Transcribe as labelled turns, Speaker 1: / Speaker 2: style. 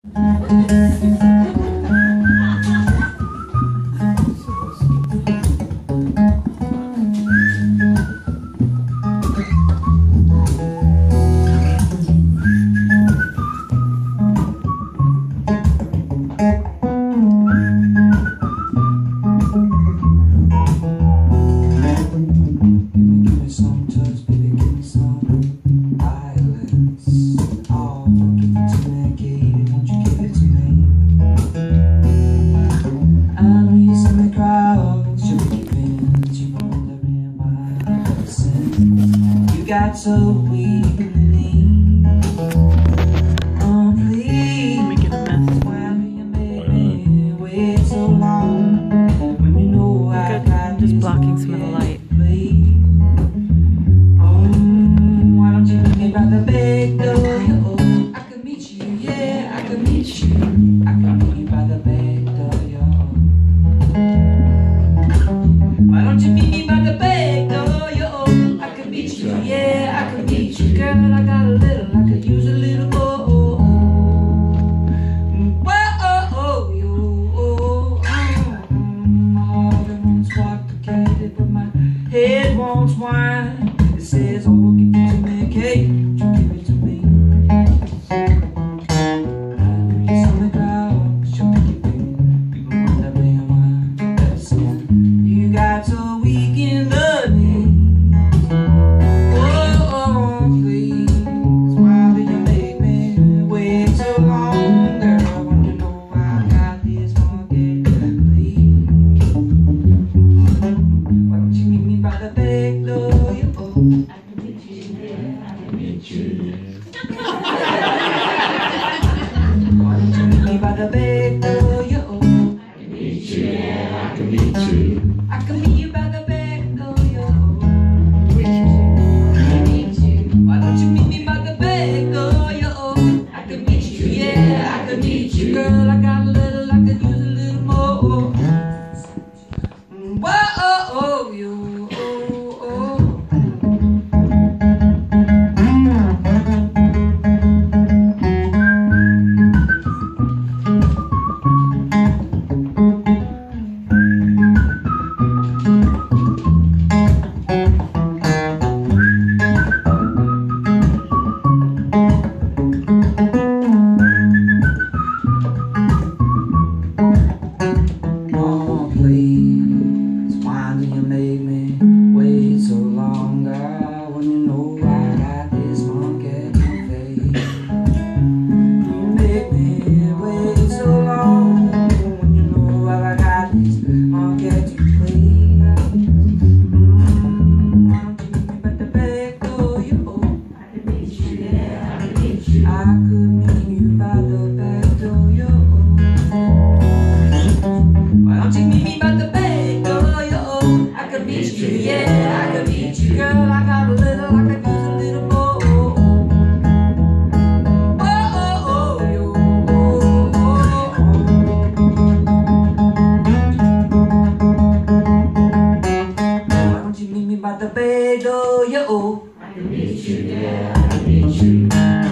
Speaker 1: Got so weak in the knee. Oh, please,
Speaker 2: make it a mess.
Speaker 1: why do you make me wait so long? When you know I
Speaker 2: Good.
Speaker 1: got
Speaker 2: I'm just
Speaker 1: this
Speaker 2: blocking some of the light.
Speaker 1: Why don't you meet me by the back door? I could meet you, yeah, I could meet you. I could meet you by the back door, Why don't you meet me by the back door? I could meet you, yeah, I could meet you. Girl, I got a little, I could use a little more. Whoa, my heart wants vodka, but my head wants wine. It says, oh, give it to me, Kate, you give it to me. I know you saw me crowd, she'll make it big. People wonder why that's so. You got so weak in the knee. Oh, please, why do you make me wait so long, girl? When you know I got this monkey, please. Why don't you meet me by the back door? I can meet you, yeah, I can meet you. Why don't you meet me by the back door? I can meet you, yeah, I can meet you. I can meet you by the back door. Why don't you meet me by the back door? I can meet you, yeah, I can meet you. Girl, I got a little, I could use a little more. Whoa, you. Oh, please, why do you make me wait so long, girl? When you know I got this monkey to face. You make me wait so long. When you know I got this monkey to play. Why don't you meet me by the back door? I can meet you, yeah, I can meet you. I could meet you by the back door, Why don't you meet me by the back door, I could meet you, yeah, I could meet you. Girl, I got a little, I could use a little more. Why don't you meet me by the back door, I can meet you, yeah, I can meet you.